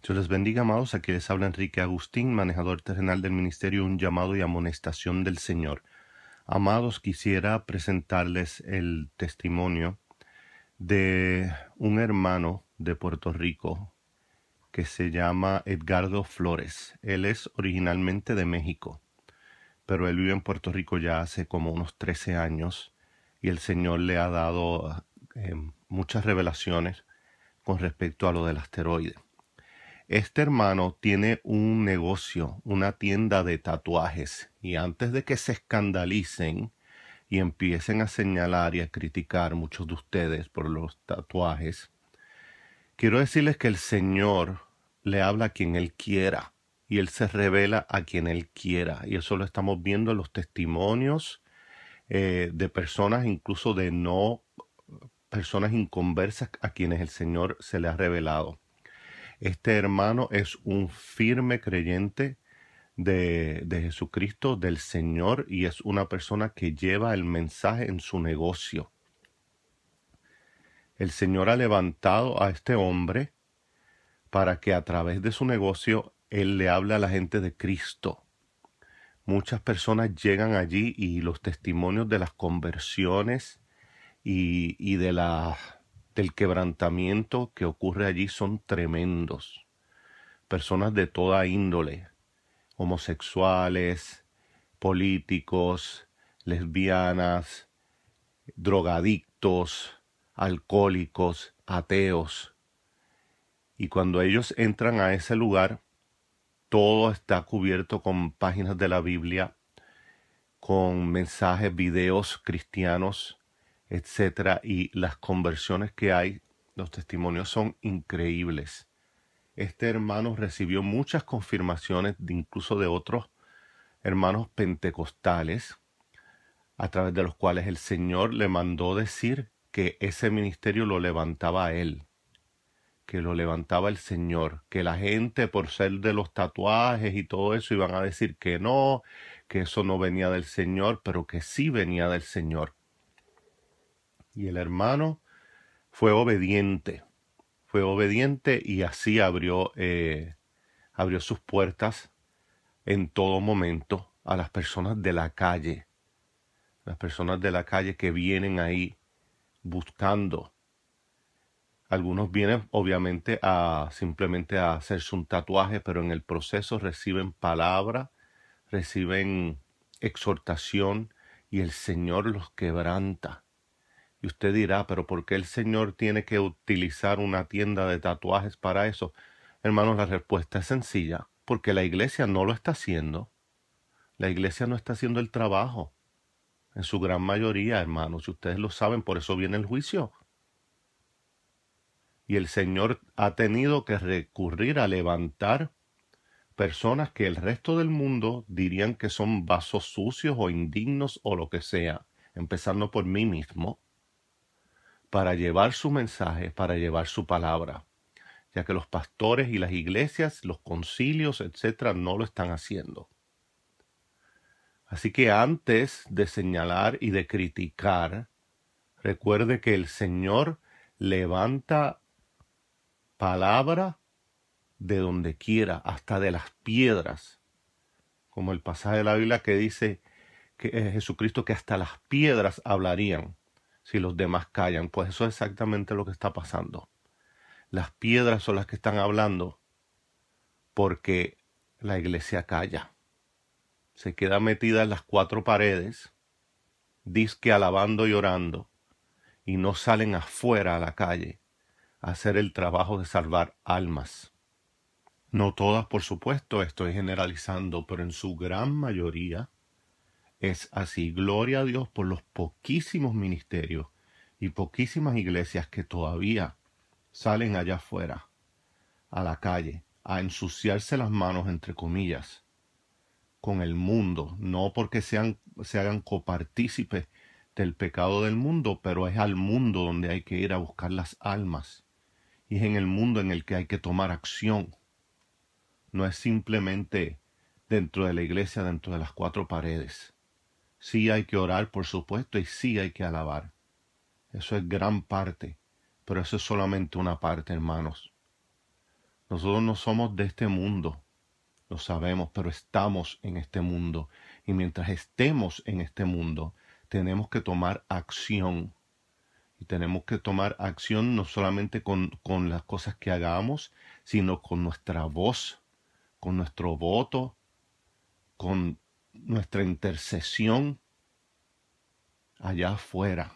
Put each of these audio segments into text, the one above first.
Dios les bendiga, amados. Aquí les habla Enrique Agustín, manejador terrenal del ministerio Un Llamado y Amonestación del Señor. Amados, quisiera presentarles el testimonio de un hermano de Puerto Rico que se llama Edgardo Flores. Él es originalmente de México, pero él vive en Puerto Rico ya hace como unos 13 años y el Señor le ha dado muchas revelaciones con respecto a lo del asteroide. Este hermano tiene un negocio, una tienda de tatuajes, y antes de que se escandalicen y empiecen a señalar y a criticar muchos de ustedes por los tatuajes, quiero decirles que el Señor le habla a quien Él quiera y Él se revela a quien Él quiera, y eso lo estamos viendo en los testimonios de personas, incluso de no personas inconversas a quienes el Señor se le ha revelado. Este hermano es un firme creyente de Jesucristo, del Señor, y es una persona que lleva el mensaje en su negocio. El Señor ha levantado a este hombre para que a través de su negocio Él le hable a la gente de Cristo. Muchas personas llegan allí y los testimonios de las conversiones y del quebrantamiento que ocurre allí son tremendos. Personas de toda índole, homosexuales, políticos, lesbianas, drogadictos, alcohólicos, ateos. Y cuando ellos entran a ese lugar, todo está cubierto con páginas de la Biblia, con mensajes, videos cristianos, etc. Y las conversiones que hay, los testimonios son increíbles. Este hermano recibió muchas confirmaciones, incluso de otros hermanos pentecostales, a través de los cuales el Señor le mandó decir que ese ministerio lo levantaba a él, que lo levantaba el Señor, que la gente por ser de los tatuajes y todo eso iban a decir que eso no venía del Señor, pero que sí venía del Señor. Y el hermano fue obediente y así abrió sus puertas en todo momento a las personas de la calle, que vienen ahí buscando. Algunos vienen obviamente simplemente a hacerse un tatuaje, pero en el proceso reciben palabra, reciben exhortación y el Señor los quebranta. Y usted dirá, pero ¿por qué el Señor tiene que utilizar una tienda de tatuajes para eso? Hermanos, la respuesta es sencilla, porque la iglesia no lo está haciendo. La iglesia no está haciendo el trabajo. En su gran mayoría, hermanos, y ustedes lo saben, por eso viene el juicio. Y el Señor ha tenido que recurrir a levantar personas que el resto del mundo dirían que son vasos sucios o indignos o lo que sea, empezando por mí mismo, para llevar su mensaje, para llevar su palabra, ya que los pastores y las iglesias, los concilios, etcétera, no lo están haciendo. Así que antes de señalar y de criticar, recuerde que el Señor levanta palabra de donde quiera, hasta de las piedras, como el pasaje de la Biblia que dice que es Jesucristo que hasta las piedras hablarían si los demás callan. Pues eso es exactamente lo que está pasando. Las piedras son las que están hablando porque la iglesia calla. Se queda metida en las cuatro paredes, dizque alabando y orando, y no salen afuera a la calle a hacer el trabajo de salvar almas. No todas, por supuesto, estoy generalizando, pero en su gran mayoría es así. Gloria a Dios por los poquísimos ministerios y poquísimas iglesias que todavía salen allá afuera, a la calle, a ensuciarse las manos, entre comillas, con el mundo, no porque se hagan copartícipes del pecado del mundo, pero es al mundo donde hay que ir a buscar las almas, y es en el mundo en el que hay que tomar acción. No es simplemente dentro de la iglesia, dentro de las cuatro paredes. Sí hay que orar, por supuesto, y sí hay que alabar. Eso es gran parte, pero eso es solamente una parte, hermanos. Nosotros no somos de este mundo, lo sabemos, pero estamos en este mundo. Y mientras estemos en este mundo, tenemos que tomar acción. Y tenemos que tomar acción no solamente con las cosas que hagamos, sino con nuestra voz, con nuestro voto, con nuestra intercesión allá afuera.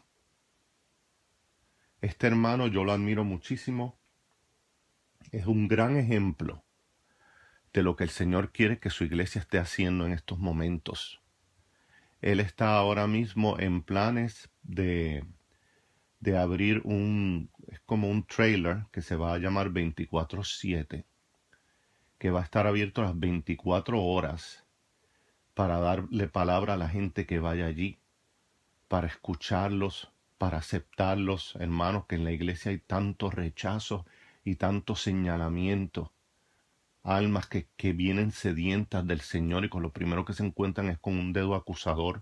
Este hermano yo lo admiro muchísimo. Es un gran ejemplo de lo que el Señor quiere que su iglesia esté haciendo en estos momentos. Él está ahora mismo en planes de abrir es como un trailer que se va a llamar 24/7, que va a estar abierto las 24 horas para darle palabra a la gente que vaya allí, para escucharlos, para aceptarlos. Hermanos, que en la iglesia hay tanto rechazo y tanto señalamiento. Almas que vienen sedientas del Señor y con lo primero que se encuentran es con un dedo acusador,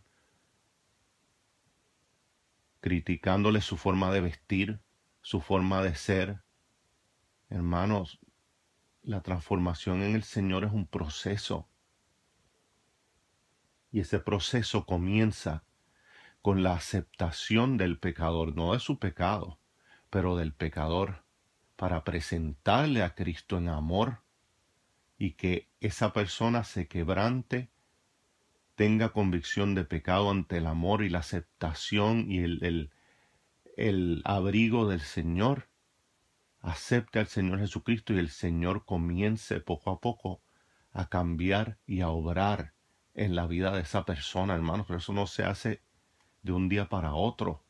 criticándole su forma de vestir, su forma de ser. Hermanos, la transformación en el Señor es un proceso. Y ese proceso comienza con la aceptación del pecador, no de su pecado, pero del pecador, para presentarle a Cristo en amor y que esa persona se quebrante, tenga convicción de pecado ante el amor y la aceptación y el abrigo del Señor. Acepte al Señor Jesucristo y el Señor comience poco a poco a cambiar y a obrar en la vida de esa persona, hermanos. Pero eso no se hace de un día para otro.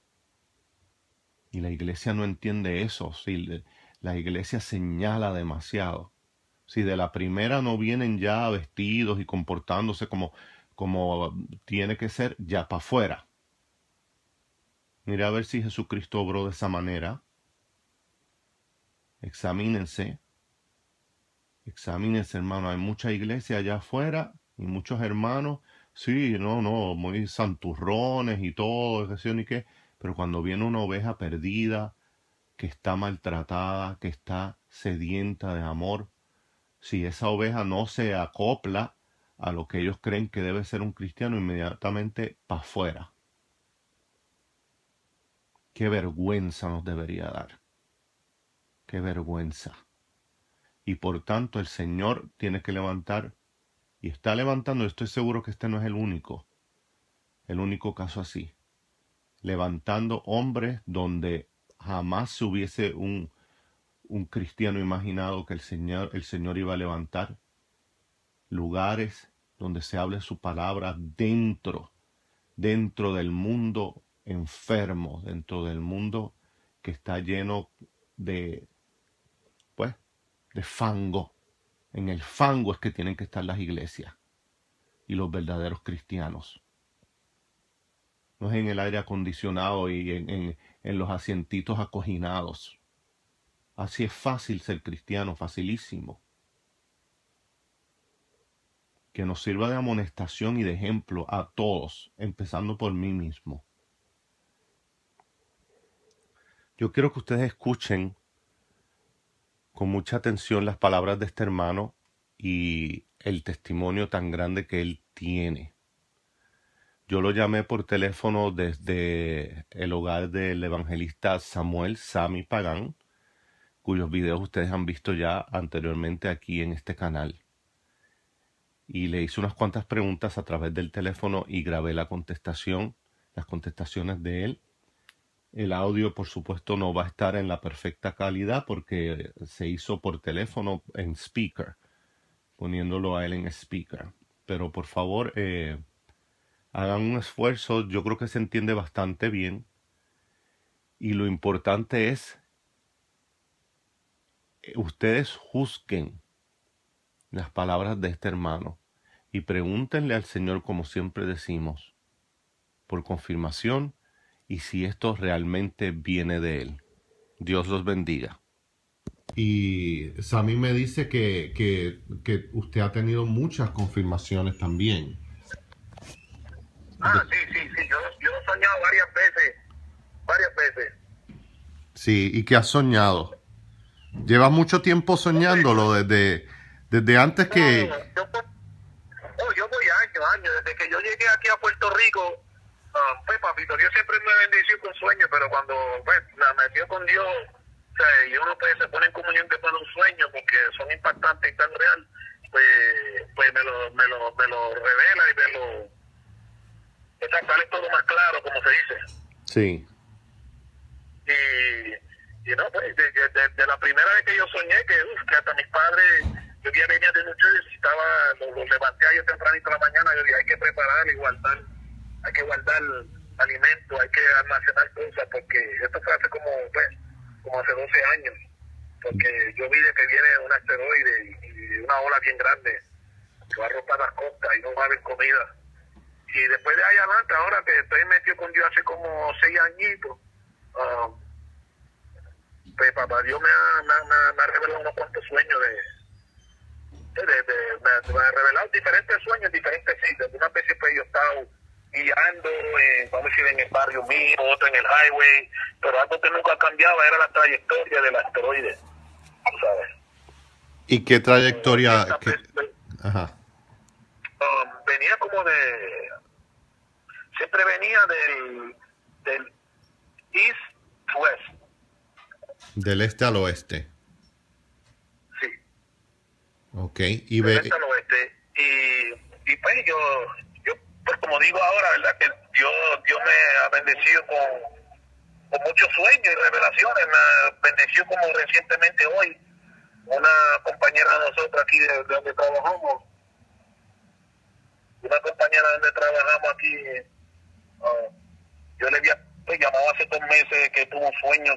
Y la iglesia no entiende eso. Si la iglesia señala demasiado. Si de la primera no vienen ya vestidos y comportándose como tiene que ser, ya para afuera. Mira a ver si Jesucristo obró de esa manera. Examínense, hermano. Hay mucha iglesia allá afuera y muchos hermanos, sí, no, muy santurrones y todo, qué sé yo ni qué. Pero cuando viene una oveja perdida, que está maltratada, que está sedienta de amor, si esa oveja no se acopla a lo que ellos creen que debe ser un cristiano, inmediatamente para afuera. Qué vergüenza nos debería dar. Qué vergüenza. Y por tanto el Señor tiene que levantar, y está levantando, estoy seguro que este no es el único caso así, levantando hombres donde jamás se hubiese un cristiano imaginado que el Señor iba a levantar, lugares donde se hable su palabra dentro del mundo enfermo, dentro del mundo que está lleno de fango. En el fango es que tienen que estar las iglesias y los verdaderos cristianos. No es en el aire acondicionado y en los asientitos acoginados. Así es fácil ser cristiano, facilísimo. Que nos sirva de amonestación y de ejemplo a todos, empezando por mí mismo. Yo quiero que ustedes escuchen con mucha atención las palabras de este hermano y el testimonio tan grande que él tiene. Yo lo llamé por teléfono desde el hogar del evangelista Samuel Sami Pagán, cuyos videos ustedes han visto ya anteriormente aquí en este canal. Y le hice unas cuantas preguntas a través del teléfono y grabé las contestaciones de él. El audio, por supuesto, no va a estar en la perfecta calidad porque se hizo por teléfono en speaker, poniéndolo a él en speaker. Pero por favor, hagan un esfuerzo. Yo creo que se entiende bastante bien. Y lo importante es, ustedes juzguen las palabras de este hermano y pregúntenle al Señor, como siempre decimos, por confirmación y si esto realmente viene de él. Dios los bendiga. Y Sammy me dice que usted ha tenido muchas confirmaciones también. Sí. Yo he soñado varias veces. Sí, ¿y qué has soñado? Llevas mucho tiempo soñándolo desde antes que... Yo voy años, desde que yo llegué aquí a Puerto Rico, pues papito, Dios siempre me bendició con sueños, pero cuando pues, me metió con Dios, o sea, y uno pues, se pone en comunión después de un sueño, porque son impactantes y tan real, pues me lo revela y sale todo más claro, como se dice. Sí. Y no, pues, de la primera vez que yo soñé, que hasta mis padres, yo ya venía de New Jersey, los levanté ayer tempranito en la mañana, yo dije, hay que preparar y guardar, hay que guardar alimentos, hay que almacenar cosas, porque esto fue hace como hace 12 años, porque yo vi de que viene un asteroide y una ola bien grande, que va a romper las costas y no va a haber comida. Y después de ahí adelante, ahora que estoy metido con Dios hace como 6 añitos, pues papá Dios me ha revelado unos cuantos sueños me ha revelado diferentes sueños, diferentes sitios. Una vez pues yo estaba guiando, vamos a decir, en el barrio mío, otro en el highway, pero algo que nunca cambiaba era la trayectoria del asteroide, tú sabes. ¿Y qué trayectoria? Ajá. Venía como siempre venía del east to west. Del este al oeste. Sí. Ok. Del este al oeste. Y pues yo pues como digo ahora, ¿verdad? Que Dios me ha bendecido con muchos sueños y revelaciones. Me ha bendecido como recientemente hoy. Una compañera de nosotros aquí de donde trabajamos. Una compañera donde trabajamos aquí. Yo le había llamado hace 2 meses que tuvo un sueño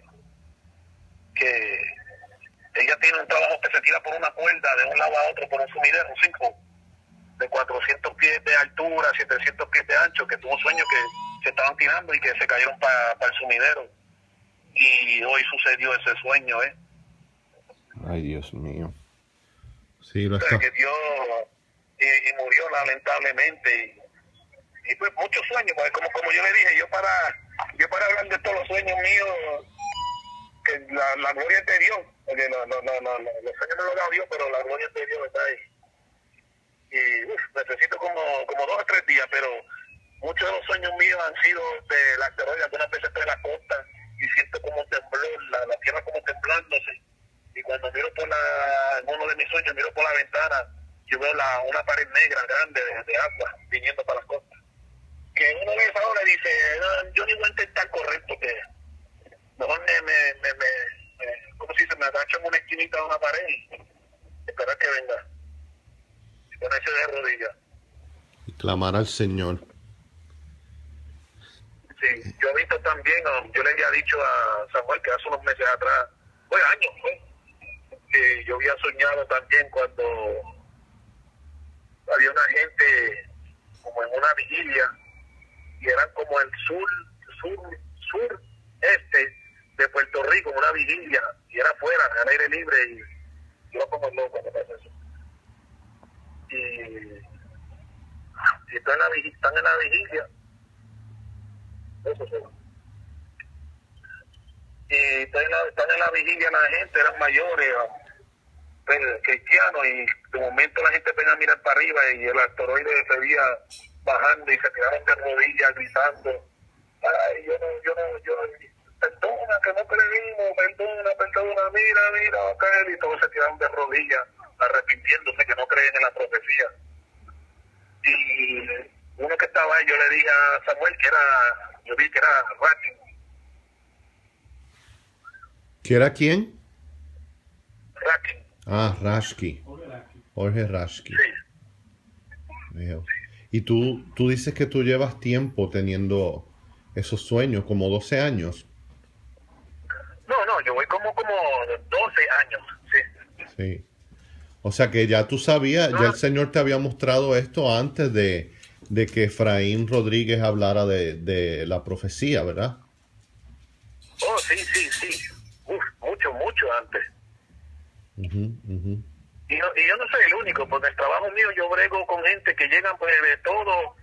que ella tiene un trabajo que se tira por una cuerda de un lado a otro por un sumidero, un 5 de 400 pies de altura, 700 pies de ancho, que tuvo un sueño que se estaban tirando y que se cayeron para el sumidero. Y hoy sucedió ese sueño, Ay, Dios mío. Sí, lo está. Que Dios y murió lamentablemente. Y pues muchos sueños, pues como yo le dije, yo para hablar de todos los sueños míos, que la gloria es de Dios, porque los sueños me los da Dios, pero la gloria es de Dios está ahí. Y necesito como 2 o 3 días, pero muchos de los sueños míos han sido de la asteroide. Algunas veces estoy en la costa y siento como un temblor, la tierra como temblándose. Y cuando miro en uno de mis sueños, miro por la ventana, yo veo una pared negra grande de agua viniendo para las costas. Que uno ve esa hora y dice, no, yo ni voy a intentar correr porque mejor ¿cómo se dice? Me agacho en una esquinita de una pared y esperar que venga. Y ponerse de rodillas. Y clamar al Señor. Sí, yo he visto también, yo le había dicho a Samuel que hace unos meses atrás, años, que yo había soñado también cuando había una gente como en una vigilia y eran como el sureste de Puerto Rico, una vigilia, y era afuera, al aire libre, y yo como loco cuando pasa eso. Y están en la vigilia. Eso sí. Y están en la vigilia la gente, eran mayores, cristianos, y de momento la gente venía a mirar para arriba y el asteroide se veía bajando y se tiraron de rodillas gritando, ay, yo perdona que no creímos, perdona, mira, va a caer, y todos se tiraron de rodillas arrepintiéndose que no creen en la profecía. Y uno que estaba ahí, yo le dije a Samuel yo vi que era Raskin. ¿Quién era quién? Raskin. Ah, Rashki. Jorge Rashki. Sí. Y tú dices que tú llevas tiempo teniendo esos sueños, como 12 años. No, yo voy como 12 años, sí. Sí. O sea que ya tú sabías, ya el Señor te había mostrado esto antes de que Efraín Rodríguez hablara de la profecía, ¿verdad? Oh, sí. Mucho antes. Uh-huh. Y yo no soy el único, porque el trabajo mío yo brego con gente que llegan pues de todo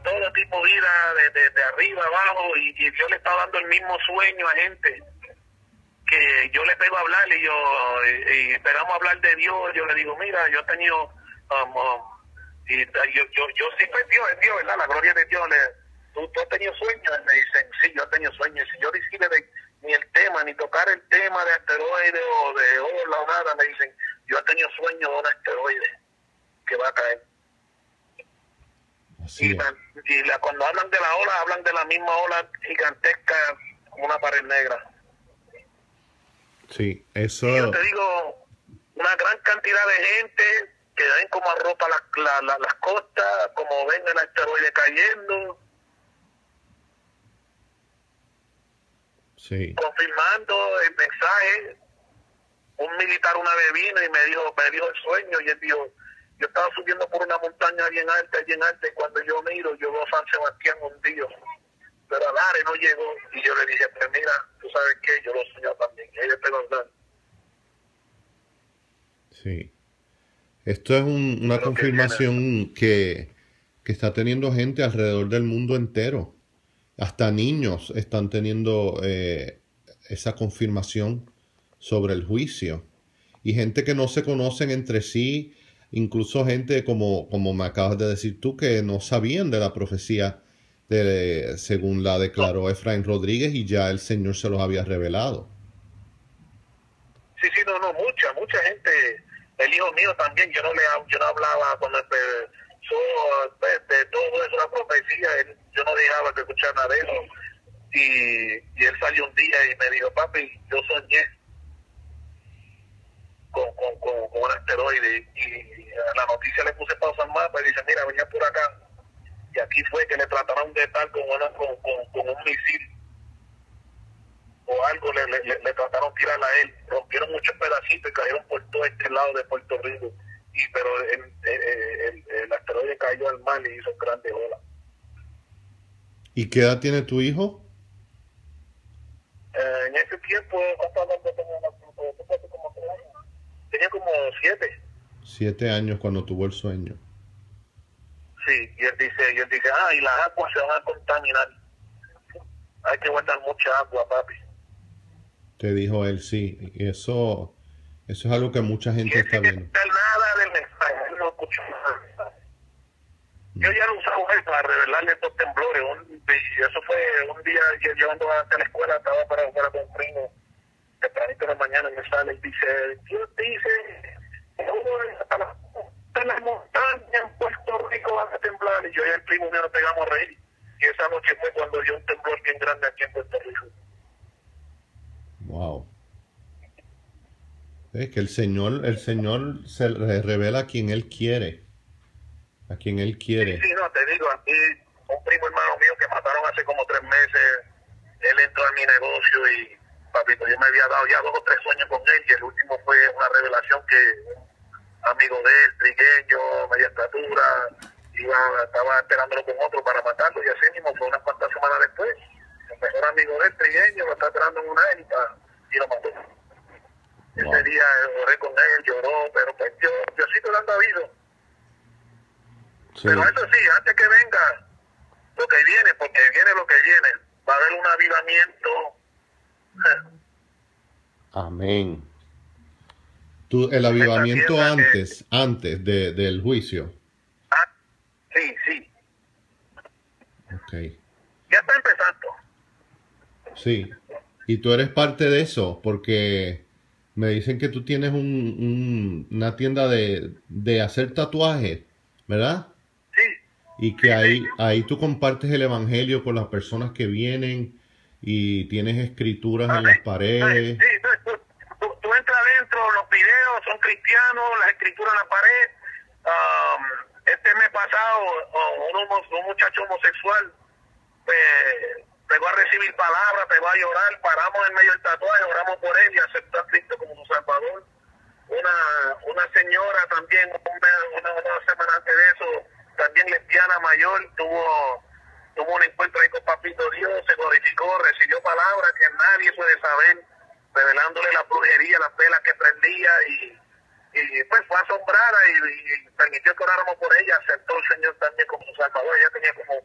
tipo de vida, de arriba abajo, y Dios le está dando el mismo sueño a gente que yo le pego a hablar y pegamos a hablar de Dios. Yo le digo, mira, yo he tenido y yo sí, pues Dios es Dios, ¿verdad? La gloria de Dios. ¿Tú has tenido sueños? Y me dicen, sí, yo he tenido sueños. Y si yo decide ni el tema, ni tocar el tema de asteroides o de ola o nada, me dicen, yo he tenido sueños de un asteroide que va a caer. Cuando hablan de la ola, hablan de la misma ola gigantesca como una pared negra. Sí, eso... Y yo te digo, una gran cantidad de gente que ven como arropa las costas, como ven el asteroide cayendo. Sí. Confirmando el mensaje. Un militar una vez vino y me dijo el sueño, y él dijo, yo estaba subiendo por una montaña bien alta, y cuando yo miro, yo veo San Sebastián hundido, pero Alares no llegó. Y yo le dije, pues mira, tú sabes qué, yo lo soñé también. Y ella te lo da. Sí. Esto es una confirmación que está teniendo gente alrededor del mundo entero. Hasta niños están teniendo esa confirmación sobre el juicio. Y gente que no se conocen entre sí, incluso gente como me acabas de decir tú, que no sabían de la profecía según la declaró Efraín Rodríguez, y ya el Señor se los había revelado. Sí, mucha gente. El hijo mío también, yo no hablaba cuando empezó de todo eso, la profecía, yo no dejaba que escuchara nada de eso. Y él salió un día y me dijo, papi, yo soñé con un asteroide, y a la noticia le puse pausa al mapa y dice, mira, venía por acá, y aquí fue que le trataron de estar con un misil o algo, le trataron de tirar a él, rompieron muchos pedacitos y cayeron por todo este lado de Puerto Rico, pero el asteroide cayó al mar y hizo grandes olas. ¿Y qué edad tiene tu hijo? En ese tiempo, tenía como 7. 7 años cuando tuvo el sueño. Sí, y él dice, y las aguas se van a contaminar. Hay que guardar mucha agua, papi. Te dijo él, sí. Y eso es algo que mucha gente está viendo. Nada del mensaje, él no escuchó nada. Yo ya lo usaba él para revelarle estos temblores. Y eso fue un día llevando a la escuela, estaba para jugar con un primo. Tempranito de la mañana me sale y dice, Dios dice, en las montañas en Puerto Rico van a temblar. Y yo y el primo mío nos pegamos a reír. Y esa noche fue cuando dio un temblor bien grande aquí en Puerto Rico. Wow. Es que el Señor se le revela a quien Él quiere. A quien Él quiere. Sí, no, te digo, aquí un primo hermano mío que mataron hace como 3 meses, él entró a mi negocio y, papito, yo me había dado ya 2 o 3 sueños con él, y el último fue una revelación que un amigo de él, trigueño, media estatura, estaba esperándolo con otro para matarlo, y así mismo fue unas cuantas semanas después. El mejor amigo de él, trigueño, lo está esperando en una élita y lo mató. Wow. Ese día oré con él, lloró, pero pues Diosito le anda habido. Sí. Pero eso sí, antes que venga lo que viene, porque viene lo que viene, va a haber un avivamiento. Amén. El avivamiento antes del juicio. Sí. Okay. Ya está empezando. Sí. Y tú eres parte de eso, porque me dicen que tú tienes una tienda de hacer tatuajes, ¿verdad? Y que ahí tú compartes el evangelio con las personas que vienen y tienes escrituras en las paredes. Sí, tú entras adentro, los videos son cristianos, las escrituras en la pared. Este mes pasado, un muchacho homosexual pegó a recibir palabras, pegó a llorar, paramos en medio del tatuaje, oramos por él y aceptó a Cristo como su Salvador. Una señora también, una semana antes de eso, también lesbiana mayor, tuvo un encuentro ahí con Papito Dios, se glorificó, recibió palabras que nadie puede saber, revelándole la brujería, las velas que prendía, y pues fue asombrada y permitió que oráramos por ella, aceptó el Señor también como su Salvador. Ella tenía como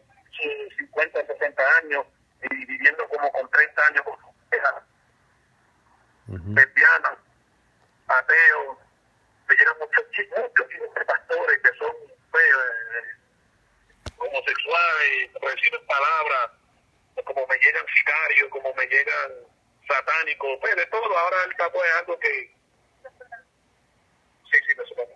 50, 60 años y viviendo como con 30 años con su hija. lesbianas, ateos, me llegan muchos chicos de pastores que son pues, homosexuales, reciben palabras, como me llegan sicarios, como me llegan satánicos, pues de todo. Ahora el tapo es algo que sí, me supongo.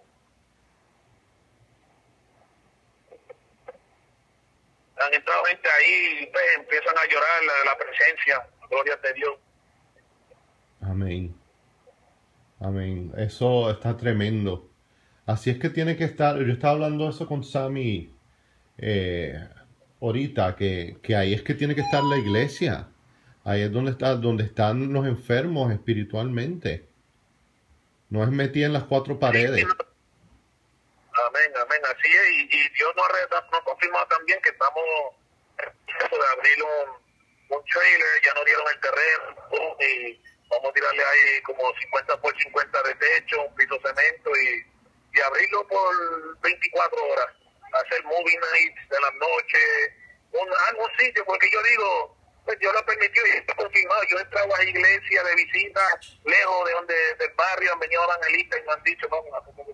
Han entrado gente ahí, pues, empiezan a llorar la presencia, gloria de Dios. Amén. Amén. Eso está tremendo. Así es que tiene que estar. Yo estaba hablando eso con Sammy ahorita, que ahí es que tiene que estar la iglesia. Ahí es donde están los enfermos espiritualmente. No es metida en las cuatro paredes. Amén, amén, así es. Y Dios nos ha confirmado también que estamos en proceso de abrir un trailer, ya nos dieron el terreno y vamos a tirarle ahí como 50 por 50 de techo, un piso de cemento y abrirlo por 24 horas, hacer movie nights de las noches, algún sitio, porque yo digo, pues Dios lo permitió y está confirmado. Yo he entrado a iglesias de visita, lejos de donde del barrio, han venido evangelistas y me han dicho, vamos a hacer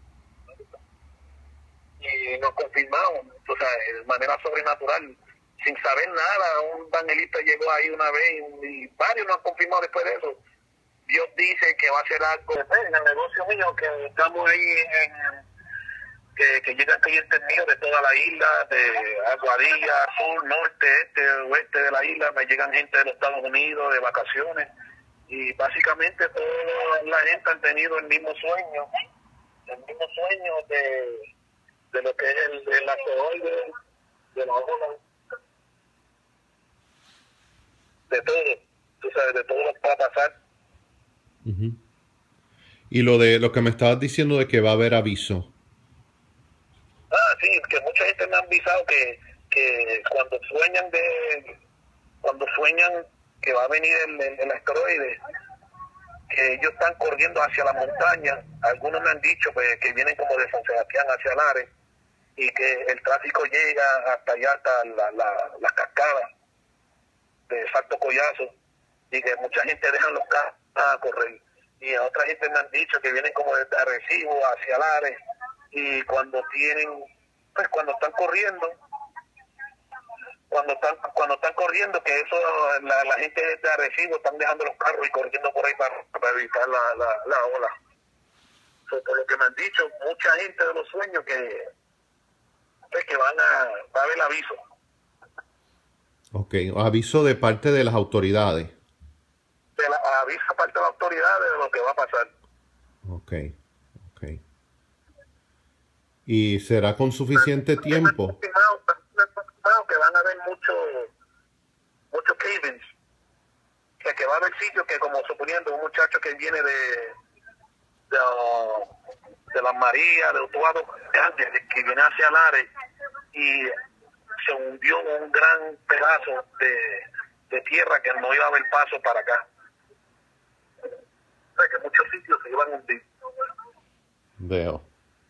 y nos confirmamos, o sea, de manera sobrenatural, sin saber nada. Un evangelista llegó ahí una vez y varios nos han confirmado después de eso. Dios dice que va a hacer algo en el negocio mío, que estamos ahí que llegan clientes míos de toda la isla, de Aguadilla, sur, norte, este, oeste de la isla, me llegan gente de los Estados Unidos de vacaciones y básicamente toda la gente ha tenido el mismo sueño de lo que es el asteroide, de la ola, de todo, tú sabes, de todo lo que va a pasar. Uh-huh. Y lo que me estabas diciendo de que va a haber aviso. Sí, que mucha gente me ha avisado que cuando sueñan que va a venir el asteroide, que ellos están corriendo hacia la montaña. Algunos me han dicho pues, que vienen como de San Sebastián hacia Lares y que el tráfico llega hasta allá, hasta la cascada de Salto Collazo, y que mucha gente deja los carros a correr. Y a otra gente me han dicho que vienen como desde Arecibo hacia Lares, y cuando están corriendo, que eso la gente de Arecibo están dejando los carros y corriendo por ahí para evitar la ola. Por lo que me han dicho, mucha gente de los sueños que va a haber aviso. Ok, aviso de parte de las autoridades. Aviso aparte de las autoridades de lo que va a pasar. Ok. ¿Y será con suficiente tiempo? Que van a haber muchos cabins, que va a haber sitios que, como suponiendo un muchacho que viene de las Marías, de Utuado, que viene hacia Lares y se hundió un gran pedazo de tierra que no iba a haber paso para acá. O sea, que muchos sitios se iban a hundir. Veo.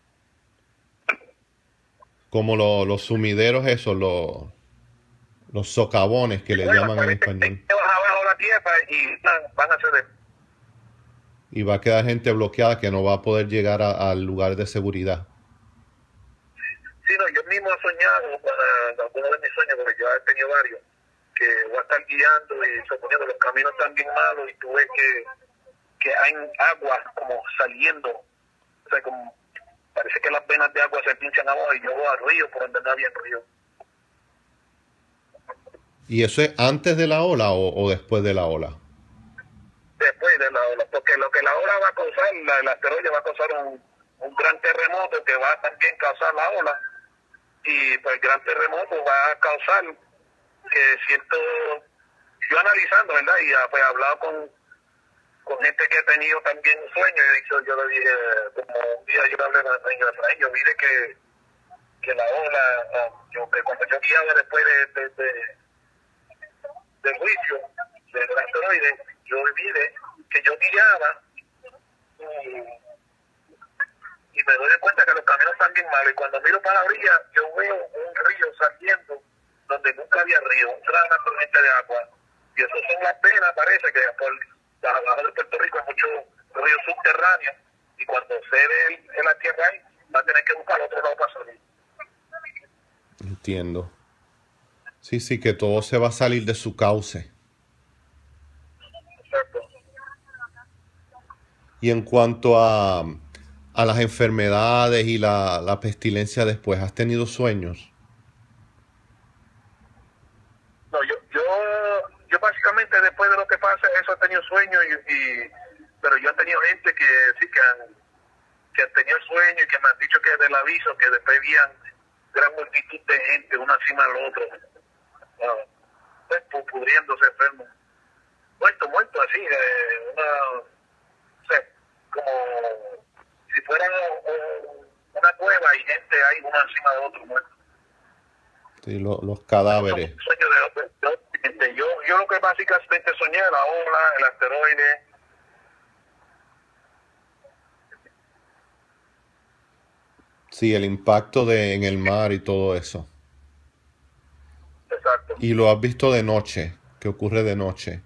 Como los sumideros esos, los socavones que le llaman en español. Abajo la tierra y van a ceder. Y va a quedar gente bloqueada que no va a poder llegar al lugar de seguridad. Sí, no, yo mismo he soñado con algunos de mis sueños, porque yo he tenido varios, que voy a estar guiando y suponiendo los caminos están bien malos y tú ves que hay agua como saliendo, o sea, como parece que las venas de agua se pinchan abajo y yo voy al río por donde no había río. ¿Y eso es antes de la ola o después de la ola? Después de la ola, porque lo que la ola va a causar, el asteroide va a causar un gran terremoto que va a también causar la ola, y pues el gran terremoto va a causar que yo analizando, ¿verdad? Y pues he hablado con gente que ha tenido también sueños, yo le dije, como un día yo le hablé a Efraín, yo mire que la ola, que cuando yo guiaba después del juicio del asteroide, yo mire que yo guiaba y me doy cuenta que los caminos están bien malos, y cuando miro para la orilla yo veo un río saliendo donde nunca había río, una tormenta de agua, y eso son las venas, parece que abajo de Puerto Rico hay muchos ríos subterráneos y cuando se ve en la tierra ahí, va a tener que buscar otro lado para salir. Entiendo. Sí, sí, que todo se va a salir de su cauce. Exacto. Y en cuanto a las enfermedades y la pestilencia después, ¿has tenido sueños? No, yo básicamente después de lo que pasa, eso he tenido sueños, pero yo he tenido gente que sí que han tenido sueños y que me han dicho que del aviso, que después veían gran multitud de gente, una encima del otro, pudriéndose enfermos. Muerto así, o sea, como si fuera una cueva y gente ahí, una encima de otro, muerto. Sí, los cadáveres. Sueño de gente. Yo lo que básicamente soñé, la ola, el asteroide. Sí, el impacto en el mar y todo eso. Exacto. Y lo has visto de noche, que ocurre de noche.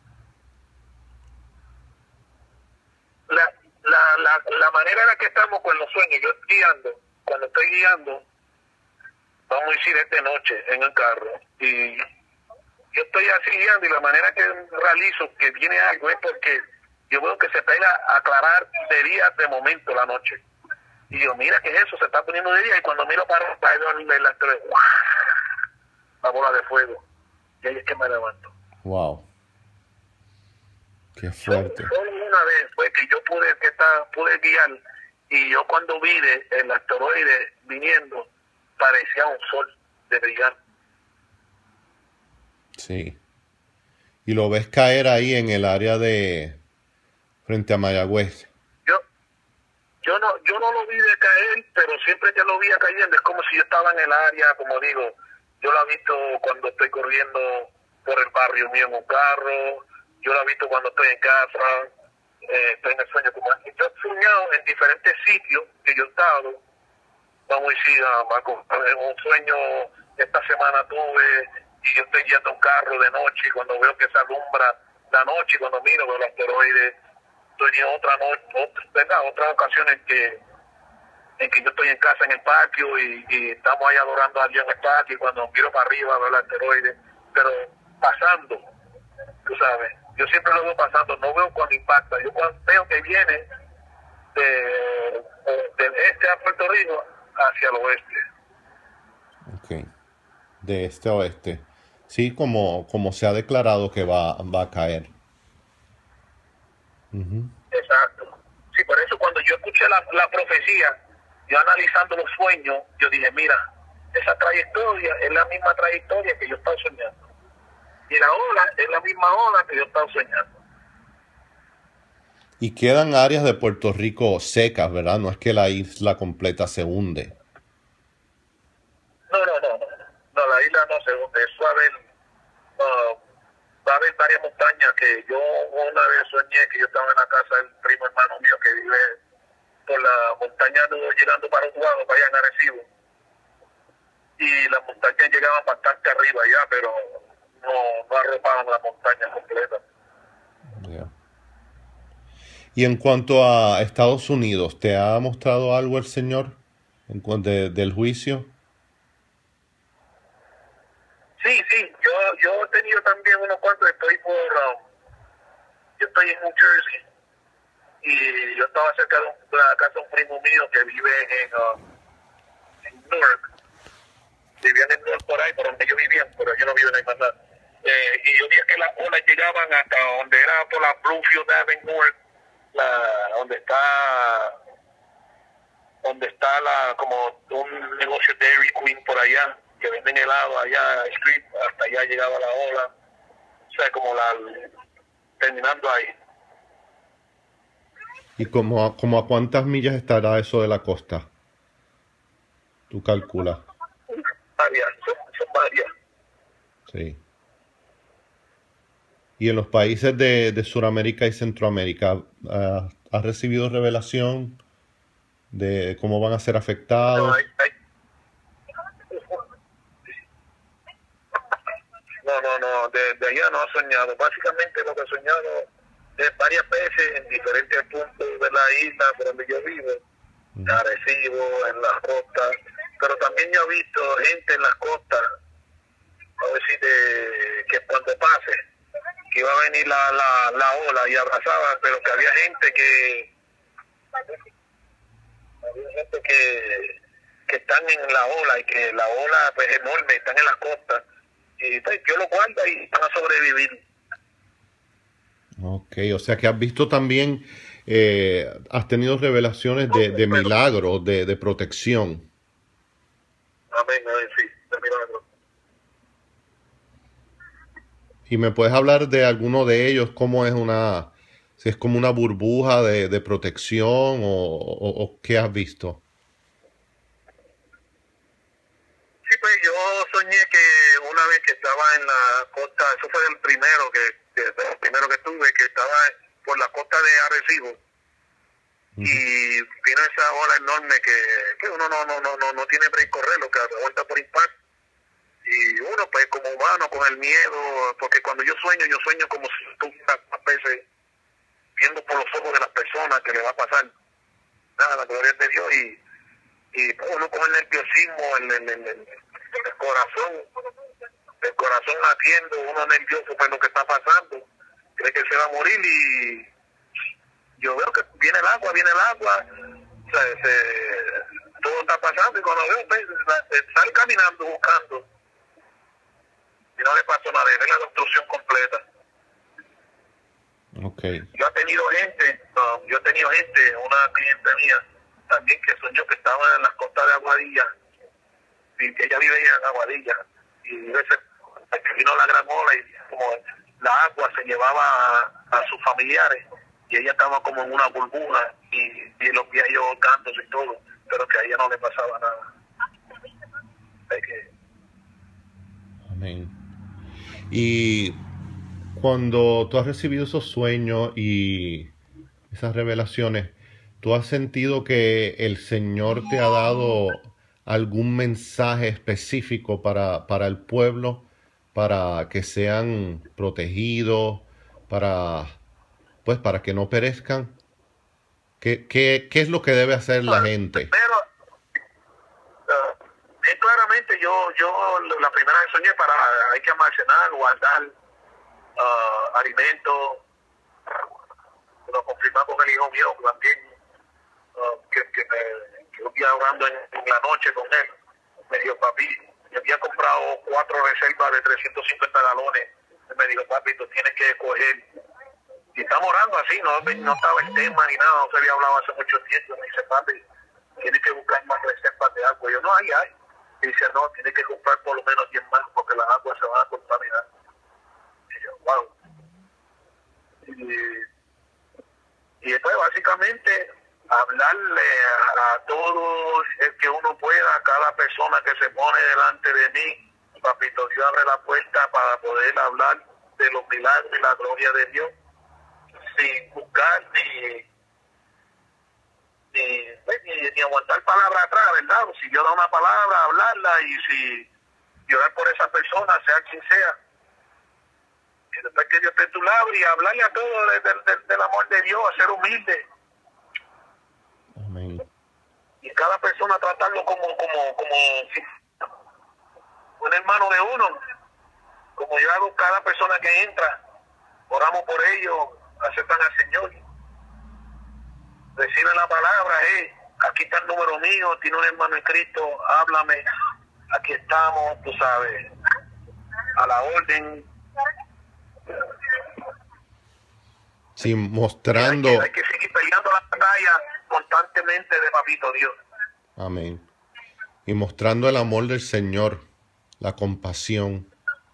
La manera en la que estamos con los sueños, cuando estoy guiando, vamos a decir, es de noche en el carro, y yo estoy así guiando y la manera que realizo que viene algo es porque yo veo que se pega a aclarar de día de momento la noche. Y yo, mira que es eso, se está poniendo de día, y cuando miro para el asteroide, la bola de fuego, y ahí es que me levanto. Wow. Qué fuerte. Solo una vez fue que yo pude guiar, y yo cuando vi el asteroide viniendo, parecía un sol de brillante. Sí. Y lo ves caer ahí en el área de frente a Mayagüez. Yo no lo vi de caer, pero siempre que lo vi cayendo es como si yo estaba en el área, como digo, yo lo he visto cuando estoy corriendo por el barrio mío en un carro, yo lo he visto cuando estoy en casa, estoy en el sueño. Como yo he soñado en diferentes sitios que yo he estado, vamos a decir, en un sueño esta semana tuve, y yo estoy yendo a un carro de noche, y cuando veo que se alumbra la noche, y cuando miro veo el asteroide. Tenía otras ocasiones en que yo estoy en casa en el patio y estamos ahí adorando a Dios en el patio, y cuando miro para arriba veo el asteroide, pero pasando, tú sabes, yo siempre lo veo pasando, no veo cuando impacta, yo veo que viene del este a Puerto Rico hacia el oeste. Ok. De este a oeste. Sí, como se ha declarado que va a caer. Uh-huh. Exacto. Sí, por eso cuando yo escuché la profecía, yo analizando los sueños, yo dije, mira, esa trayectoria es la misma trayectoria que yo estaba soñando. Y la ola es la misma ola que yo estaba soñando. Y quedan áreas de Puerto Rico secas, ¿verdad? No es que la isla completa se hunde. No, la isla no se hunde. Eso va a haber varias montañas que yo una vez soñé que yo estaba en la casa del primo hermano mío que vive por la montaña llegando para Utuado, para allá en Arecibo. Y las montañas llegaban bastante arriba ya, pero no arropaban la montaña completa. Yeah. Y en cuanto a Estados Unidos, ¿te ha mostrado algo el Señor del juicio? Sí, yo he tenido también unos cuantos, yo estoy en New Jersey, y yo estaba cerca de la casa de un primo mío que vive en Newark. Vivían en Newark por ahí, por donde ellos vivían, pero yo no vivo en ahí más nada. Y yo vi que las olas llegaban hasta donde era por la Bluefield Ave en Newark, donde está como un negocio Dairy Queen por allá, que venden helado allá, street, hasta allá llegaba la ola, o sea, terminando ahí. ¿Y como a cuántas millas estará eso de la costa? ¿Tú calculas? Son varias. Sí. ¿Y en los países de Sudamérica y Centroamérica has recibido revelación de cómo van a ser afectados? No, de allá no he soñado. Básicamente lo que he soñado varias veces en diferentes puntos de la isla por donde yo vivo, en Arecibo, en las costas, pero también yo he visto gente en las costas, a ver si que cuando pase, que iba a venir la ola y abrazaba, pero que había gente que están en la ola y que la ola pues enorme, están en las costas, y pues Dios los guarda y van a sobrevivir. Ok, o sea que has visto también, has tenido revelaciones de milagros, de protección. Amén, sí, de milagro. ¿Y me puedes hablar de alguno de ellos? ¿Cómo es si es como una burbuja de protección o qué has visto? Sí, pues yo soñé que una vez que estaba en la costa, eso fue el primero el primero que tuve, que estaba por la costa de Arecibo, y vino esa ola enorme que uno no tiene break correrlo, que aguanta por impacto. Y uno pues como humano con el miedo, porque cuando yo sueño como si tú a veces viendo por los ojos de las personas que le va a pasar. Nada, la gloria es de Dios, y uno con el nerviosismo, el corazón latiendo, uno nervioso por lo que está pasando, cree que se va a morir, y yo veo que viene el agua, o sea, todo está pasando, y cuando veo, pues, sale caminando buscando, y no le pasó nada, es la destrucción completa. Okay. Yo he tenido gente, una cliente mía también que soñó que estaba en las costas de Aguadilla, y que ella vive en Aguadilla, y que vino la gran ola y como la agua se llevaba a sus familiares, y ella estaba como en una burbuja, y los vi yo cantos y todo, pero que a ella no le pasaba nada. Amén. Y cuando tú has recibido esos sueños y esas revelaciones, ¿tú has sentido que el Señor te ha dado algún mensaje específico para el pueblo, para que sean protegidos, para que no perezcan? ¿Qué es lo que debe hacer la gente? Pero claramente yo la primera vez soñé hay que almacenar, guardar alimentos. Lo confirmé con el hijo mío también, que un día orando en la noche con él, me dijo, papi, yo había comprado 4 reservas de 350 galones, me dijo, papi, tú tienes que coger, y estamos orando así, no estaba el tema ni nada, no se había hablado hace mucho tiempo, me dice, papi, tienes que buscar más reservas de agua. Yo, no, hay. Y dice, no, tienes que comprar por lo menos 10 más, porque las aguas se van a contaminar. Y yo, wow. Y después básicamente hablarle a todos el que uno pueda, a cada persona que se pone delante de mí, papito Dios abre la puerta para poder hablar de los milagros y la gloria de Dios, sin buscar ni aguantar palabras atrás, ¿verdad? Si Dios da una palabra, hablarla, y si llorar por esa persona, sea quien sea, y después que Dios te tu lado, y hablarle a todos del amor de Dios, a ser humilde. Amén. Y cada persona tratarlo como si un hermano de uno, como yo hago cada persona que entra, oramos por ellos, aceptan al Señor, reciben la palabra, aquí está el número mío, tiene un hermano en Cristo, háblame, aquí estamos, tú sabes, a la orden. Sí, mostrando. Hay que seguir peleando la batalla constantemente de papito Dios. Amén. Y mostrando el amor del Señor, la compasión.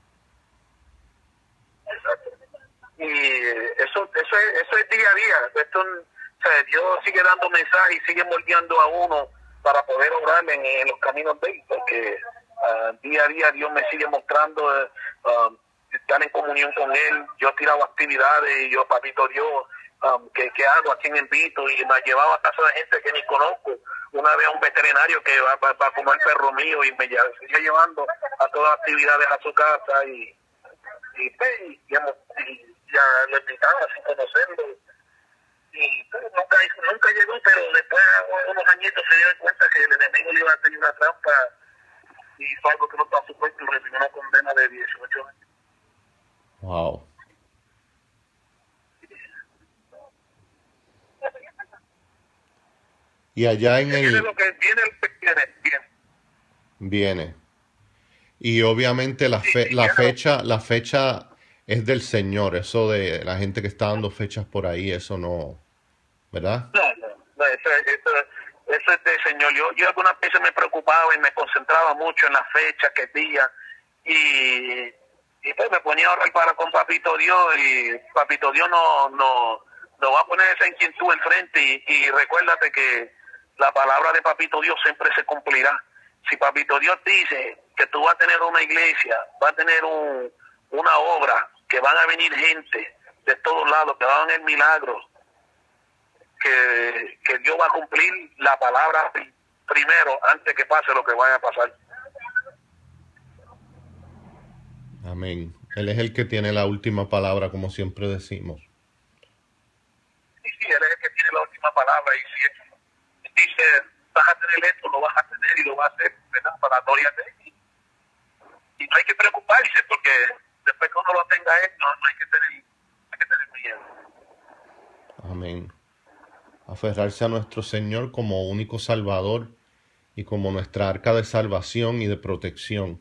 Exacto. Y eso es día a día. O sea, Dios sigue dando mensajes y sigue moldeando a uno para poder obrar en los caminos de Él, porque día a día Dios me sigue mostrando estar en comunión con Él. Yo he tirado actividades y yo, papito Dios, ¿qué hago? ¿A quién invito? Y me ha llevado a casa de gente que ni conozco. Una vez a un veterinario que va a comer perro mío, y me sigue llevando a todas las actividades a su casa, y ya lo invitaba sin conocerlo. Y pues, nunca llegó, pero después de unos añitos se dio cuenta que el enemigo le iba a hacer una trampa y hizo algo que no estaba supuesto y recibió una condena de 18 años. Wow. Y allá en Viene el... lo que viene, viene. Viene. Y obviamente Sí, sí, la viene. fecha es del Señor. Eso de la gente que está dando fechas por ahí, eso no, ¿verdad? No, eso es del Señor. Yo algunas veces me preocupaba y me concentraba mucho en las fechas, qué día, y pues me ponía a orar para con Papito Dios, y Papito Dios no va a poner esa inquietud enfrente, y recuérdate que la palabra de Papito Dios siempre se cumplirá. Si Papito Dios dice que tú vas a tener una iglesia, vas a tener una obra, que van a venir gente de todos lados, que van a haber milagros, que Dios va a cumplir la palabra primero antes que pase lo que vaya a pasar. Amén. Él es el que tiene la última palabra, como siempre decimos. Y si Él es el que tiene la última palabra, y si Él dice, vas a tener esto, lo vas a tener y lo vas a hacer, ¿verdad? Para la gloria de Él. Y no hay que preocuparse, porque después que uno lo tenga Él, no hay que tener miedo. Amén. Aferrarse a nuestro Señor como único Salvador y como nuestra arca de salvación y de protección.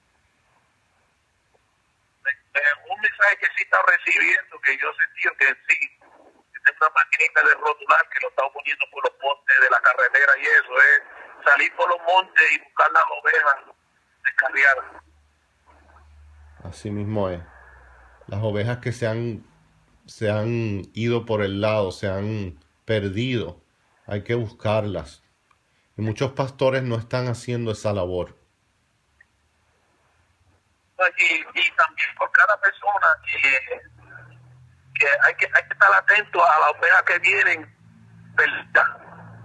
Un mensaje que sí está recibiendo, que yo sentí que sí, que tengo una maquinita de rotular que lo está poniendo por los postes de la carretera, y eso es salir por los montes y buscar las ovejas descarriadas. Así mismo es. Las ovejas que se han ido por el lado, se han perdido. Hay que buscarlas. Y muchos pastores no están haciendo esa labor. Y también por cada persona que hay que estar atento a las ovejas que vienen, ¿verdad?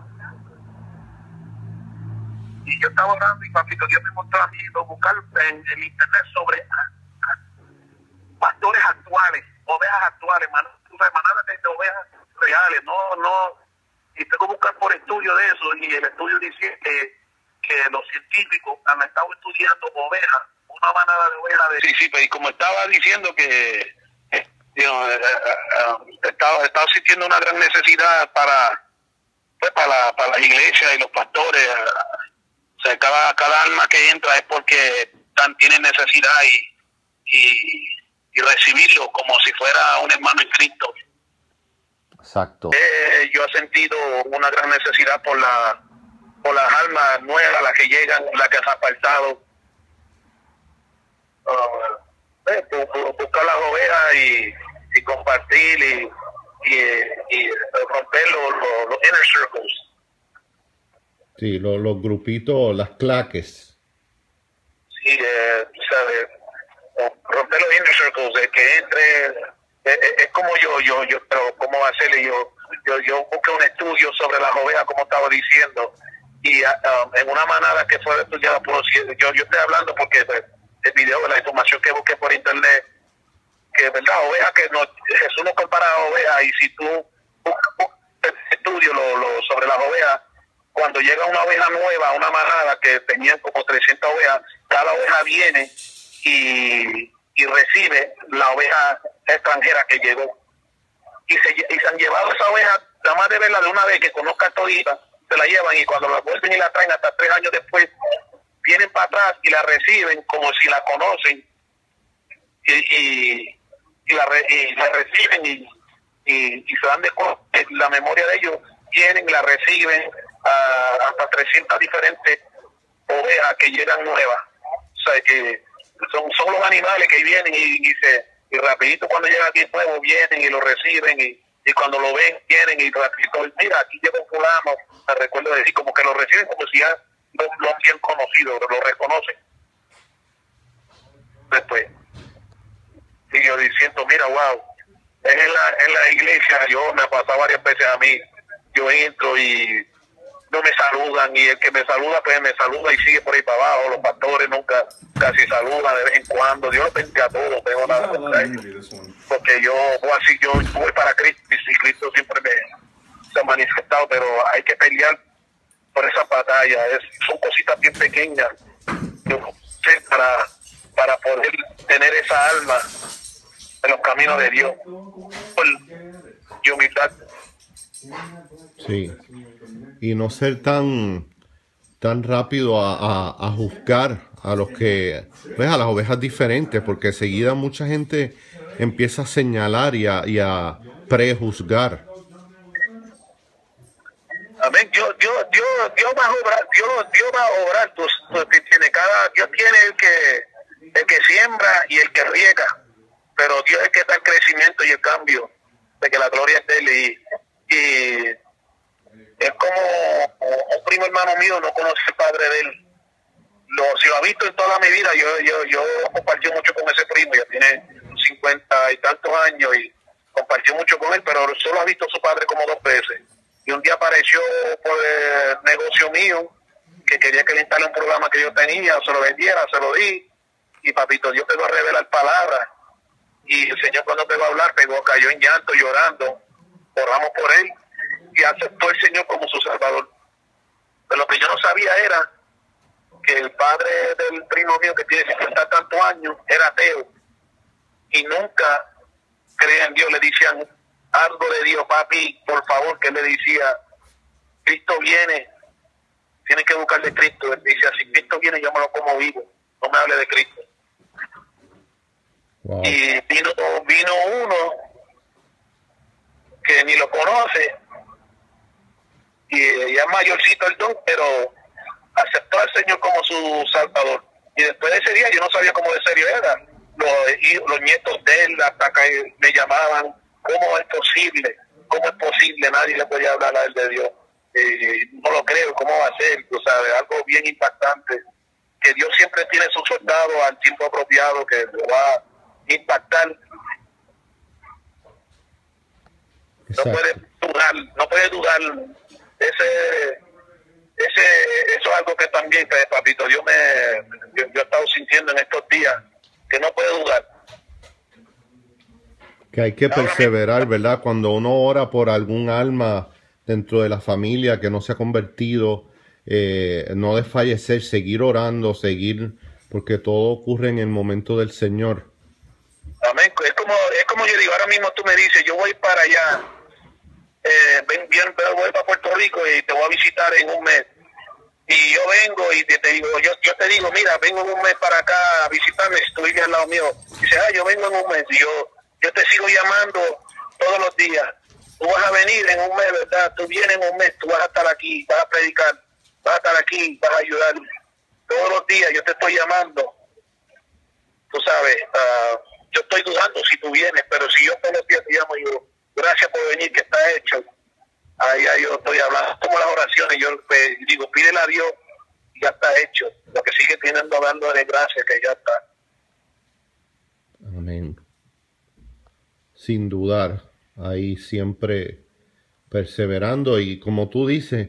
Y yo estaba orando y Papito Dios me mostró a mí buscar en el internet sobre pastores actuales, ovejas actuales, manadas de ovejas reales, y tengo que buscar por estudio de eso, y el estudio dice que los científicos han estado estudiando ovejas, una manada de ovejas de... Sí, pero y como estaba diciendo que estaba existiendo una gran necesidad para las iglesias y los pastores, o sea, cada alma que entra es porque tienen necesidad y recibirlo como si fuera un hermano en Cristo. Exacto. Yo he sentido una gran necesidad por las almas nuevas, las que llegan, las que han apartado. Buscar las ovejas y compartir y romper los inner circles. Sí, los grupitos, las claques. Sí, ¿sabes? Romper los inner circles, de que entre, es como pero cómo hacerle, yo busqué un estudio sobre las ovejas, como estaba diciendo, y en una manada que fue estudiada por yo estoy hablando porque el video, la información que busqué por internet, que verdad, ovejas que no, Jesús no compara a ovejas, y si tú buscas estudio sobre las ovejas, cuando llega una oveja nueva, una manada que tenían como 300 ovejas, cada oveja viene y recibe la oveja extranjera que llegó. Y se han llevado esa oveja, nada más de verla de una vez, que conozca todita, se la llevan, y cuando la vuelven y la traen hasta 3 años después, vienen para atrás y la reciben como si la conocen, y la reciben y se dan de cuenta, la memoria de ellos, vienen, la reciben, hasta 300 diferentes ovejas que llegan nuevas. O sea, que son los animales que vienen y rapidito cuando llegan aquí nuevo vienen y lo reciben, y cuando lo ven vienen y rapidito, mira, aquí llega un fulano, me recuerdo decir, como que lo reciben como si ya lo han bien conocido, lo reconocen. Después, y yo diciendo, mira, wow, en la iglesia, yo me ha pasado varias veces a mí, yo entro y no me saludan, y el que me saluda, pues me saluda y sigue por ahí para abajo. Los pastores nunca casi saludan, de vez en cuando. Dios los bendiga a todos, tengo nada contra ellos, porque yo voy para Cristo, y si Cristo siempre se ha manifestado, pero hay que pelear por esa batalla. Son cositas bien pequeñas para poder tener esa alma en los caminos de Dios y humildad. Sí, y no ser tan rápido a juzgar a los que, pues, a las ovejas diferentes, porque enseguida mucha gente empieza a señalar y a prejuzgar. Amén. Dios va a obrar, Dios va a obrar. Dios tiene el que siembra y el que riega, pero Dios es el que da el crecimiento y el cambio, de que la gloria es de él. Y es como un primo hermano mío, no conoce al padre de él. Si lo ha visto en toda mi vida, yo compartí mucho con ese primo, ya tiene 50 y tantos años, y compartió mucho con él, pero solo ha visto a su padre como 2 veces. Y un día apareció por el negocio mío, que quería que le instale un programa que yo tenía, se lo vendiera, se lo di, y papito Dios pegó a revelar palabras, y el Señor cuando pegó a hablar, cayó en llanto, llorando. Oramos por él y aceptó el Señor como su Salvador. Pero lo que yo no sabía era que el padre del primo mío, que tiene 50 tantos años, era ateo y nunca creía en Dios. Le decían algo de Dios, papi, por favor, que él le decía, Cristo viene, tienes que buscar de Cristo. Él decía, si Cristo viene, yo me lo como vivo, no me hable de Cristo. Wow. Y vino uno que ni lo conoce, y ya es mayorcito el don, pero aceptó al Señor como su Salvador. Y después de ese día yo no sabía cómo de serio era. Los nietos de él hasta que me llamaban, ¿cómo es posible? ¿Cómo es posible? Nadie le podía hablar a él de Dios. No lo creo, ¿cómo va a ser? Tú sabes, algo bien impactante, que Dios siempre tiene sus soldados al tiempo apropiado, que lo va a impactar. Exacto. No puede dudar. Eso es algo que también, papito, yo he estado sintiendo en estos días, que no puede dudar. Que hay que perseverar, ¿verdad? Cuando uno ora por algún alma dentro de la familia que no se ha convertido, no desfallecer, seguir orando, porque todo ocurre en el momento del Señor. Amén. Es como yo digo, ahora mismo tú me dices, yo voy para allá, voy para Puerto Rico y te voy a visitar en un mes. Y yo vengo y te digo, yo te digo, mira, vengo en un mes para acá a visitarme, si tú vives al lado mío. Dice, yo vengo en un mes. Y yo te sigo llamando todos los días. Tú vas a venir en un mes, ¿verdad? Tú vienes en un mes, tú vas a estar aquí, vas a predicar, vas a estar aquí, vas a ayudar. Todos los días yo te estoy llamando. Tú sabes, yo estoy dudando si tú vienes, pero si yo todos los días te llamo, yo, gracias por venir, que está hecho. Ahí yo estoy hablando como las oraciones, yo digo, pídele a Dios y ya está hecho. Lo que sigue teniendo dándole gracias, que ya está. Amén. Sin dudar, ahí siempre perseverando y, como tú dices,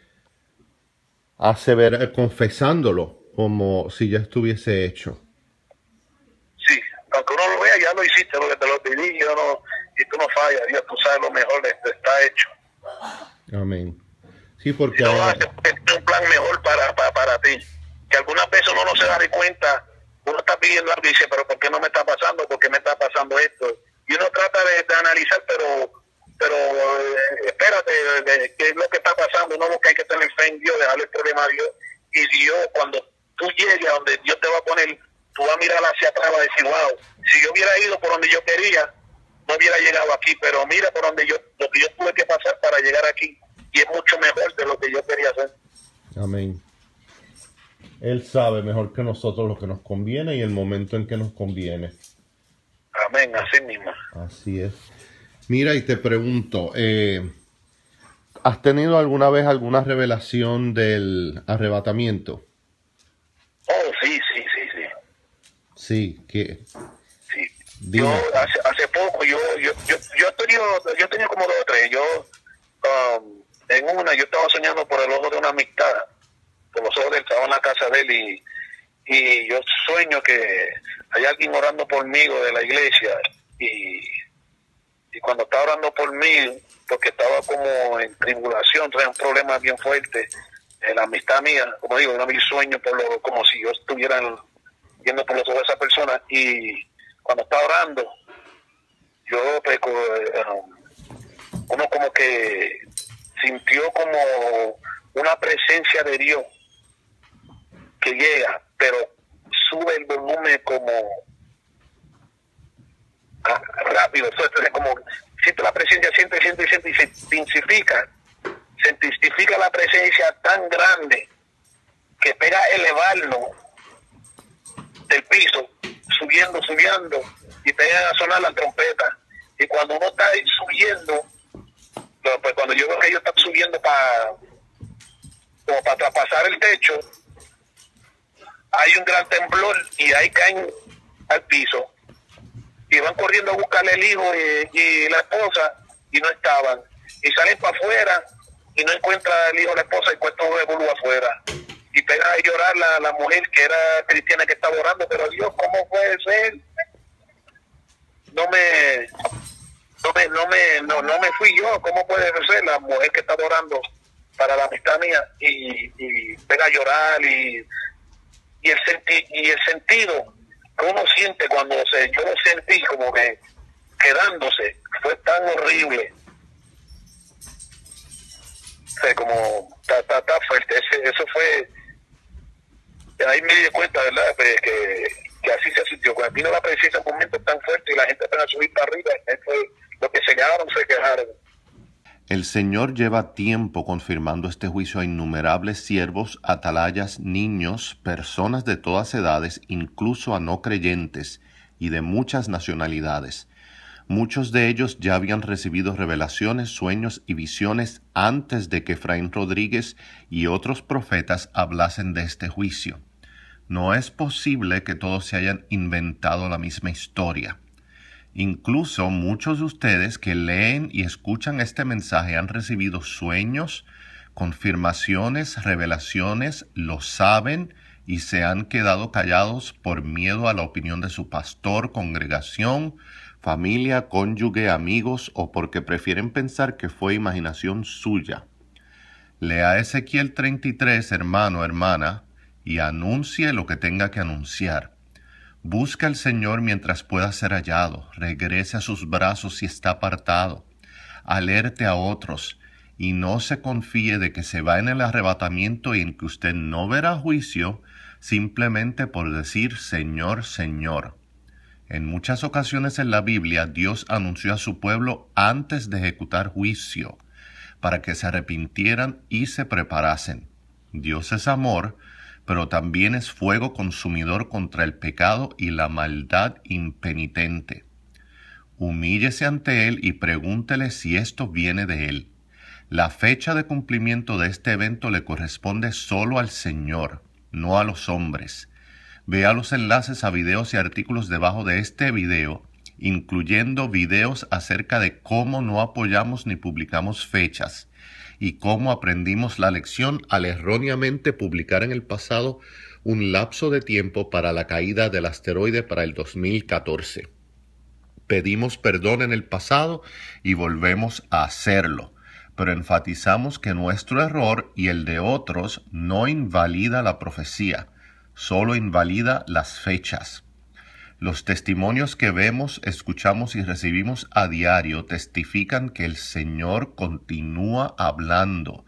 confesándolo como si ya estuviese hecho. Sí, aunque uno lo vea, ya lo hiciste, lo que te lo pedí, y tú no fallas, Dios, tú sabes lo mejor, está hecho. Amén. Sí, porque Dios hace un plan mejor para ti. Que algunas veces uno no se da de cuenta, uno está pidiendo algo y dice, pero ¿por qué no me está pasando? ¿Por qué me está pasando esto? Y uno trata de analizar, pero espérate, ¿qué es lo que está pasando? No, que hay que tener fe en Dios, dejarle el problema a Dios. Y Dios, cuando tú llegues a donde Dios te va a poner, tú vas a mirar hacia atrás, vas a decir, wow, si yo hubiera ido por donde yo quería, no hubiera llegado aquí, pero mira por donde lo que yo tuve que pasar para llegar aquí, y es mucho mejor de lo que yo quería hacer. Amén. Él sabe mejor que nosotros lo que nos conviene y el momento en que nos conviene. Amén, así mismo. Así es. Mira, y te pregunto, ¿has tenido alguna vez alguna revelación del arrebatamiento? Oh, sí. Sí, que... Sí. Yo hace poco, yo he tenido como 2 o 3. En una, yo estaba soñando por el ojo de mujer y yo sueño que hay alguien orando por mí de la iglesia y cuando está orando por mí, porque estaba como en tribulación, traía un problema bien fuerte en la amistad mía, como digo, era mi sueño como si yo estuviera viendo por los ojos de esa persona, y cuando está orando, yo pues, uno como que sintió como una presencia de Dios que llega, pero sube el volumen como rápido, entonces como siente la presencia, siente y se intensifica la presencia tan grande que pega a elevarlo del piso, subiendo y pega a sonar la trompeta, y cuando uno está ahí subiendo, pues cuando yo veo que ellos están subiendo como para traspasar el techo, hay un gran temblor y ahí caen al piso y van corriendo a buscarle el hijo y la esposa y no estaban, y salen para afuera y no encuentra el hijo, la esposa, y cuesta un revolú afuera y pega a llorar la mujer que era cristiana que estaba orando, pero Dios, ¿cómo puede ser? No me fui yo, ¿cómo puede ser? La mujer que estaba orando para la amistad mía y pega a llorar y el sentido que uno siente cuando yo lo sentí como que quedándose, fue tan horrible, o sea, como está fuerte. Eso fue, ahí me di cuenta, ¿verdad? Que así se sintió, cuando vino la presencia, un momento tan fuerte y la gente apenas subir para arriba, lo que se quejaron. El Señor lleva tiempo confirmando este juicio a innumerables siervos, atalayas, niños, personas de todas edades, incluso a no creyentes y de muchas nacionalidades. Muchos de ellos ya habían recibido revelaciones, sueños y visiones antes de que Efraín Rodríguez y otros profetas hablasen de este juicio. No es posible que todos se hayan inventado la misma historia. Incluso muchos de ustedes que leen y escuchan este mensaje han recibido sueños, confirmaciones, revelaciones, lo saben y se han quedado callados por miedo a la opinión de su pastor, congregación, familia, cónyuge, amigos, o porque prefieren pensar que fue imaginación suya. Lea Ezequiel 33, hermano, hermana, y anuncie lo que tenga que anunciar. Busca al Señor mientras pueda ser hallado, regrese a sus brazos si está apartado, alerte a otros, y no se confíe de que se va en el arrebatamiento y en que usted no verá juicio simplemente por decir Señor, Señor. En muchas ocasiones en la Biblia Dios anunció a su pueblo antes de ejecutar juicio, para que se arrepintieran y se preparasen. Dios es amor, pero también es fuego consumidor contra el pecado y la maldad impenitente. Humíllese ante Él y pregúntele si esto viene de Él. La fecha de cumplimiento de este evento le corresponde solo al Señor, no a los hombres. Vea los enlaces a videos y artículos debajo de este video, incluyendo videos acerca de cómo no apoyamos ni publicamos fechas, y cómo aprendimos la lección al erróneamente publicar en el pasado un lapso de tiempo para la caída del asteroide para el 2014. Pedimos perdón en el pasado y volvemos a hacerlo, pero enfatizamos que nuestro error y el de otros no invalida la profecía, solo invalida las fechas. Los testimonios que vemos, escuchamos y recibimos a diario testifican que el Señor continúa hablando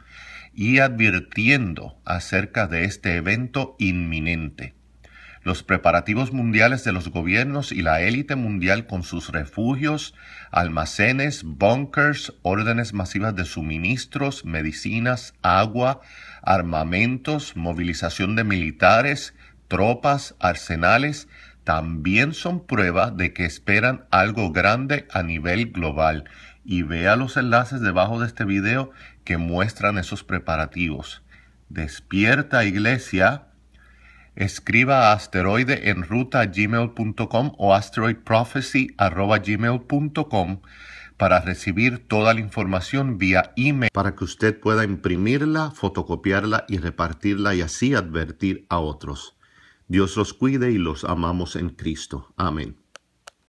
y advirtiendo acerca de este evento inminente. Los preparativos mundiales de los gobiernos y la élite mundial con sus refugios, almacenes, búnkers, órdenes masivas de suministros, medicinas, agua, armamentos, movilización de militares, tropas, arsenales, también son prueba de que esperan algo grande a nivel global. Y vea los enlaces debajo de este video que muestran esos preparativos. Despierta, iglesia. Escriba a asteroideenruta@gmail.com o asteroidprophecy@gmail.com para recibir toda la información vía email para que usted pueda imprimirla, fotocopiarla y repartirla y así advertir a otros. Dios los cuide y los amamos en Cristo. Amén.